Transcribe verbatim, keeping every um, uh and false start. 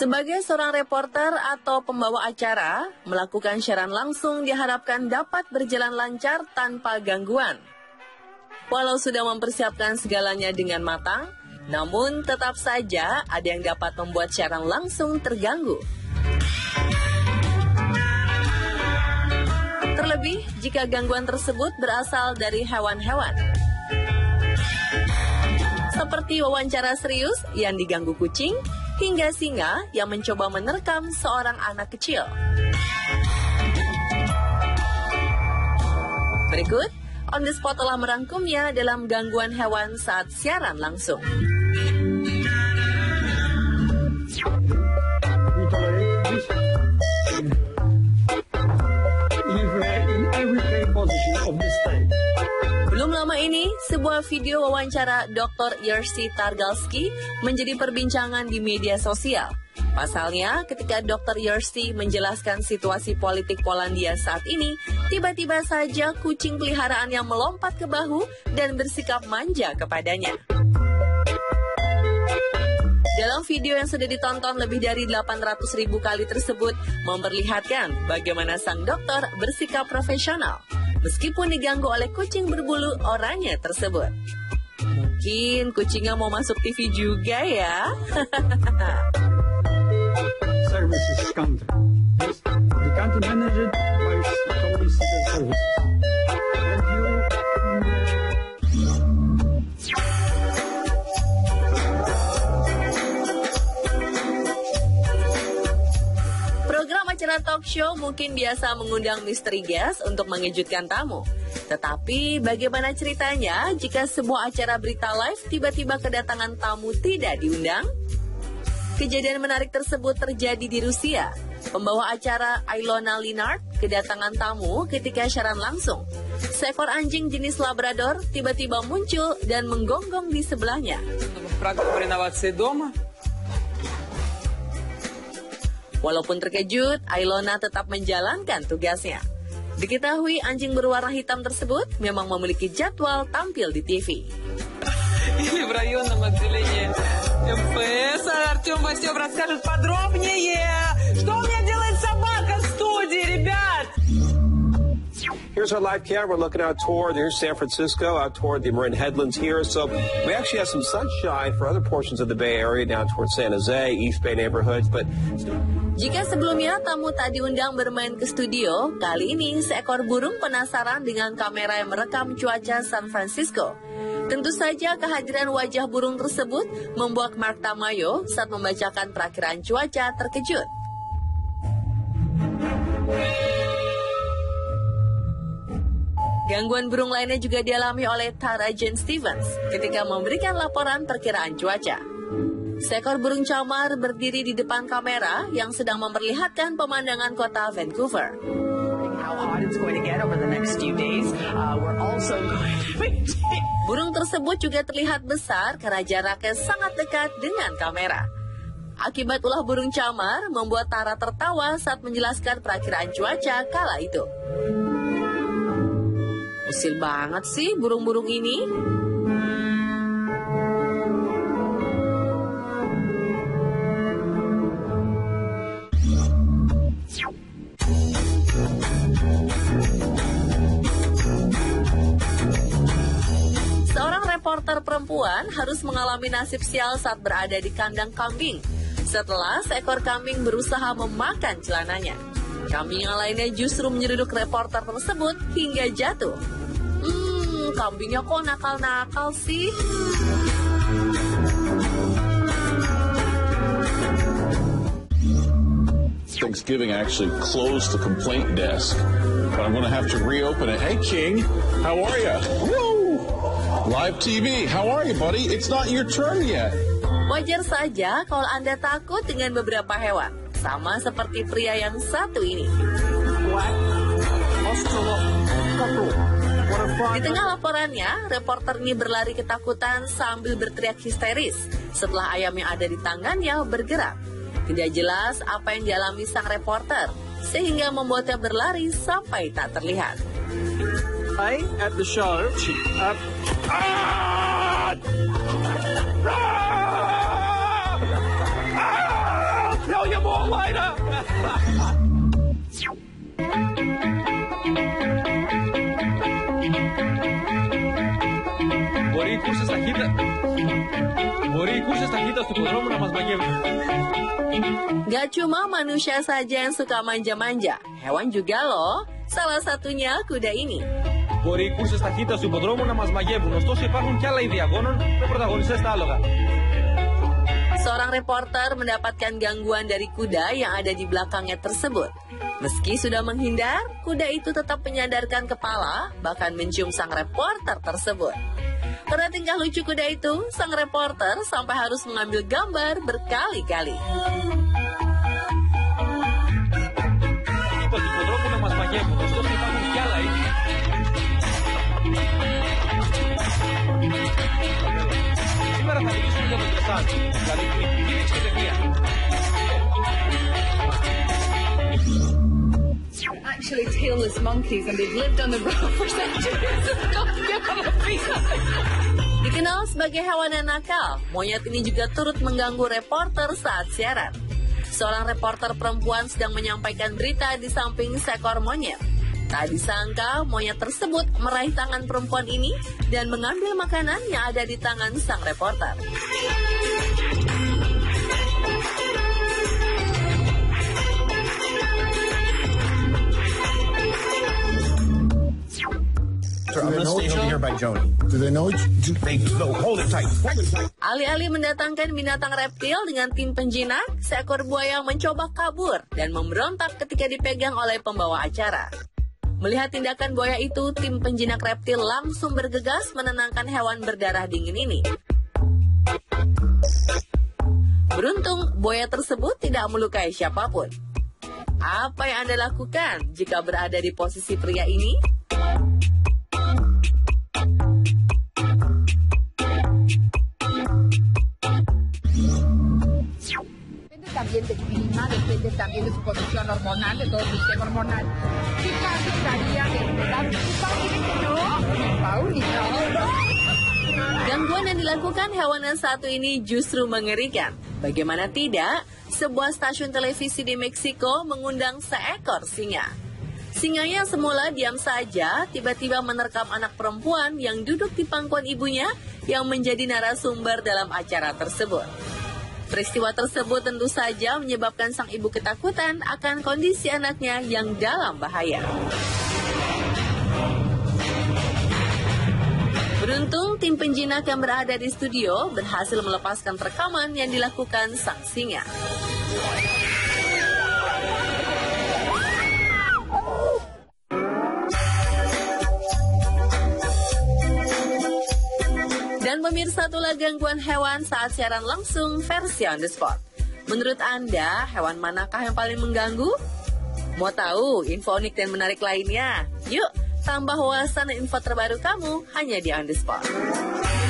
Sebagai seorang reporter atau pembawa acara, melakukan siaran langsung diharapkan dapat berjalan lancar tanpa gangguan. Walau sudah mempersiapkan segalanya dengan matang, namun tetap saja ada yang dapat membuat siaran langsung terganggu. Terlebih jika gangguan tersebut berasal dari hewan-hewan. Seperti wawancara serius yang diganggu kucing, hingga singa yang mencoba menerkam seorang anak kecil. Berikut, On The Spot telah merangkumnya dalam gangguan hewan saat siaran langsung. Belum lama ini, sebuah video wawancara doktor Jerzy Targalski menjadi perbincangan di media sosial. Pasalnya, ketika doktor Jerzy menjelaskan situasi politik Polandia saat ini, tiba-tiba saja kucing peliharaan yang melompat ke bahu dan bersikap manja kepadanya. Dalam video yang sudah ditonton lebih dari delapan ratus ribu kali tersebut, memperlihatkan bagaimana sang dokter bersikap profesional, meskipun diganggu oleh kucing berbulu oranye tersebut. Mungkin kucingnya mau masuk T V juga ya. Services counter. Yes, the counter manager buys solicitor services. And you... Program acara talk show mungkin biasa mengundang mystery guest untuk mengejutkan tamu. Tetapi bagaimana ceritanya jika sebuah acara berita live tiba-tiba kedatangan tamu tidak diundang? Kejadian menarik tersebut terjadi di Rusia. Pembawa acara Ilona Linard kedatangan tamu ketika siaran langsung. Seekor anjing jenis Labrador tiba-tiba muncul dan menggonggong di sebelahnya. Walaupun terkejut, Ilona tetap menjalankan tugasnya. Diketahui anjing berwarna hitam tersebut memang memiliki jadwal tampil di T V. Или в районном отделении эм пэ эс. Артем Васёв расскажет подробнее. Что у меня делает собака в студии, ребят? Here's our live camera looking out toward, here's San Francisco, out toward the Marin Headlands here. So we actually have some sunshine for other portions of the Bay Area, down toward San Jose, East Bay neighborhoods. But jika sebelumnya tamu tak diundang bermain ke studio, kali ini seekor burung penasaran dengan kamera yang merekam cuaca San Francisco. Tentu saja kehadiran wajah burung tersebut membuat Mark Tamayo saat membacakan perakiraan cuaca terkejut. Gangguan burung lainnya juga dialami oleh Tara Jane Stevens ketika memberikan laporan perkiraan cuaca. Seekor burung camar berdiri di depan kamera yang sedang memperlihatkan pemandangan kota Vancouver. Burung tersebut juga terlihat besar karena jaraknya sangat dekat dengan kamera. Akibat ulah burung camar membuat Tara tertawa saat menjelaskan perakiraan cuaca kala itu. Usil banget sih burung-burung ini. Seorang reporter perempuan harus mengalami nasib sial saat berada di kandang kambing setelah seekor kambing berusaha memakan celananya. Kambing yang lainnya justru menyeruduk reporter tersebut hingga jatuh. Hmm, kambingnya kok nakal-nakal sih? Thanksgiving actually closed the complaint desk, but I'm going to have to reopen it. Hey, King, how are you? Woo! Live T V, how are you, buddy? It's not your turn yet. Wajar saja kalau Anda takut dengan beberapa hewan, sama seperti pria yang satu ini. Di tengah laporannya, reporter ini berlari ketakutan sambil berteriak histeris setelah ayam yang ada di tangannya bergerak. Tidak jelas apa yang dialami sang reporter, sehingga membuatnya berlari sampai tak terlihat. I at the show. Uh, ah! Ah! Борикус estahita. Борикус estahita su podromo na mazmayev. Gak cuma manusia saja yang suka manja-manja, hewan juga loh. Salah satunya kuda ini. Борикус estahita su podromo na mazmayev. Nosotros υπάρχουν κι άλλα ιδιαγώνων με πρωταγωνιστές τα άλογα. Seorang reporter mendapatkan gangguan dari kuda yang ada di belakangnya tersebut. Meski sudah menghindar, kuda itu tetap menyadarkan kepala, bahkan mencium sang reporter tersebut. Karena tingkah lucu kuda itu, sang reporter sampai harus mengambil gambar berkali-kali. Kita su podromo na mazmayev. Nosotros υπάρχουν κι άλλα. Σήμερα θα μιλήσουμε για το τρεσάζ, δηλαδή την εκκίνηση και τεχνία. Actually tailless monkeys and they've lived on the road for centuries. Dikenal sebagai hewan yang nakal, monyet ini juga turut mengganggu reporter saat siaran. Seorang reporter perempuan sedang menyampaikan berita di samping seekor monyet. Tak disangka monyet tersebut meraih tangan perempuan ini dan mengambil makanan yang ada di tangan sang reporter. I'm gonna stay over here by Joni. Do they know each? They no, hold it tight. Hold it tight. Alih-alih mendatangkan binatang reptil dengan tim penjinak, seekor buaya mencoba kabur dan memberontak ketika dipegang oleh pembawa acara. Melihat tindakan buaya itu, tim penjinak reptil langsung bergegas menenangkan hewan berdarah dingin ini. Beruntung, buaya tersebut tidak melukai siapapun. Apa yang Anda lakukan jika berada di posisi pria ini? También del clima, depende también de su condición hormonal, de todo el sistema hormonal. ¿Qué caso estaría de verdad? No, Pauli, no. Gangguan yang dilakukan hewan yang satu ini justru mengerikan. Bagaimana tidak, sebuah stasiun televisi di Meksiko mengundang seekor singa. Singanya semula diam saja, tiba-tiba menerkam anak perempuan yang duduk di pangkuan ibunya yang menjadi narasumber dalam acara tersebut. Peristiwa tersebut tentu saja menyebabkan sang ibu ketakutan akan kondisi anaknya yang dalam bahaya. Beruntung, tim penjinak yang berada di studio berhasil melepaskan rekaman yang dilakukan sang singa. Dan pemirsa, itulah gangguan hewan saat siaran langsung versi on the spot. Menurut Anda, hewan manakah yang paling mengganggu? Mau tahu info unik dan menarik lainnya? Yuk, tambah wawasan dan info terbaru kamu hanya di On The Spot.